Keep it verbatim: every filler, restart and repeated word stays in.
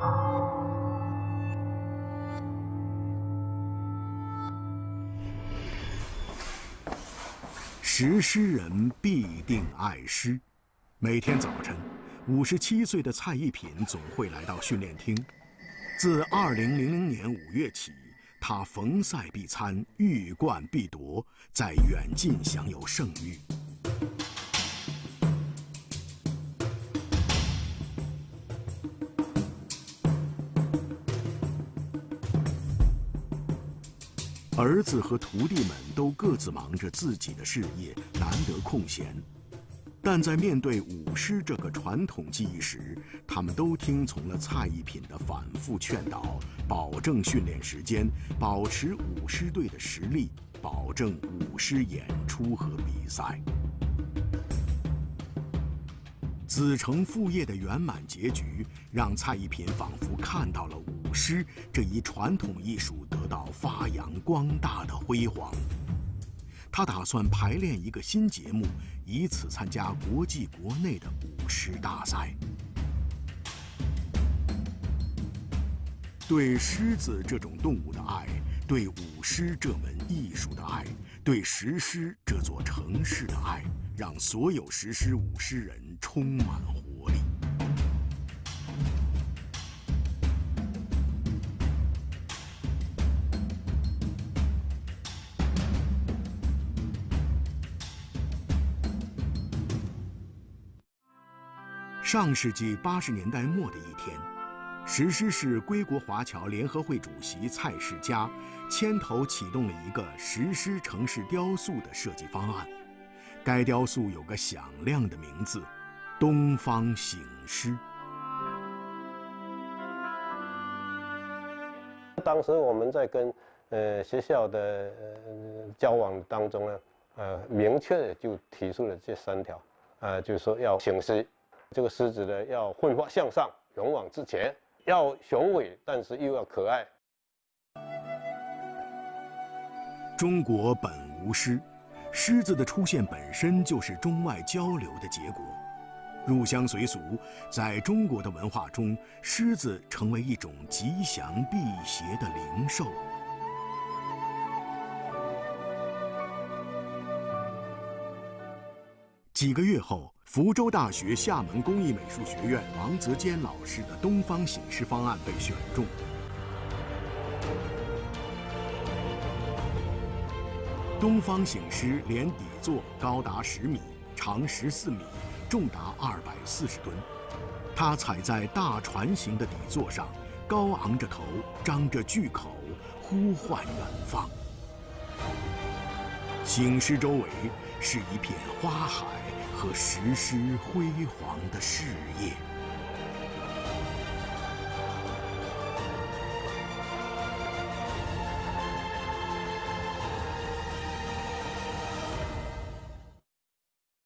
识诗人必定爱诗。每天早晨，五十七岁的蔡一品总会来到训练厅。自二零零零年五月起，他逢赛必参，遇冠必夺，在远近享有盛誉。儿子和徒弟们都各自忙着自己的事业，难得空闲。但在面对舞狮这个传统技艺时，他们都听从了蔡一品的反复劝导，保证训练时间，保持舞狮队的实力，保证舞狮演出和比赛。子承父业的圆满结局，让蔡一品仿佛看到了舞狮这一传统艺术得到发扬光大的辉煌。他打算排练一个新节目，以此参加国际国内的舞狮大赛。对狮子这种动物的爱，对舞狮这门艺术的爱，对石狮这座城市的爱，让所有石狮舞狮人充满活力。上世纪八十年代末的一天，石狮市归国华侨联合会主席蔡世嘉牵头启动了一个石狮城市雕塑的设计方案。该雕塑有个响亮的名字——东方醒狮。 当时我们在跟呃学校的呃交往当中呢，呃，明确的就提出了这三条，呃，就是说要醒狮，这个狮子呢要奋发向上，勇往直前，要雄伟，但是又要可爱。 中国本无狮。狮子的出现本身就是中外交流的结果，入乡随俗，在中国的文化中，狮子成为一种吉祥辟邪的灵兽。几个月后，福州大学厦门工艺美术学院王泽坚老师的东方醒狮方案被选中。东方醒狮连底座高达十米，长十四米，重达二百四十吨。它踩在大船形的底座上，高昂着头，张着巨口，呼唤远方。醒狮周围是一片花海和石狮辉煌的事业。